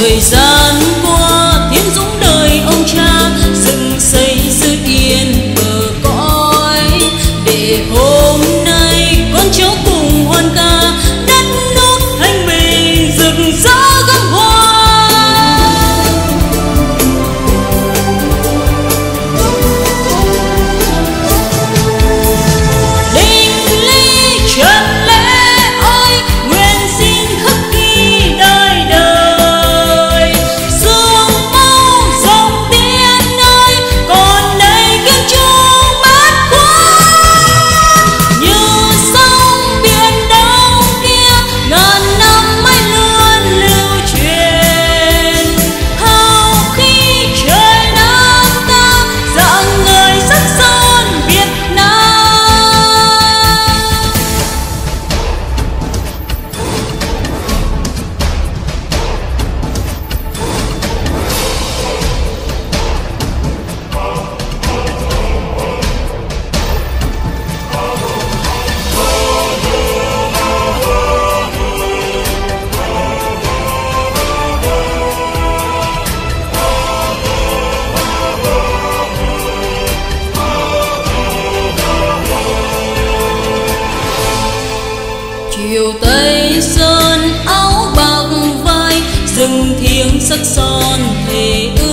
thời gian qua thiên dũng đời ông cha, dựng xây sự yên bờ cõi, để hôm nay con cháu cùng hoan ca, đất nước thanh bình rực rỡ gấm hoa. Đinh ly trần lễ ơi, nguyện xin khắc ghi đời đời. Sương màu dòng tiên ơi, còn đây kiếp chung bát quán. Như sông biển đông kia, ngàn năm mãi luôn lưu truyền. Hào khí trời Nam ta, dạng người sắc son Việt Nam. Chiều Tây Sơn áo bạc vai, rừng thiêng sắc son thề ước.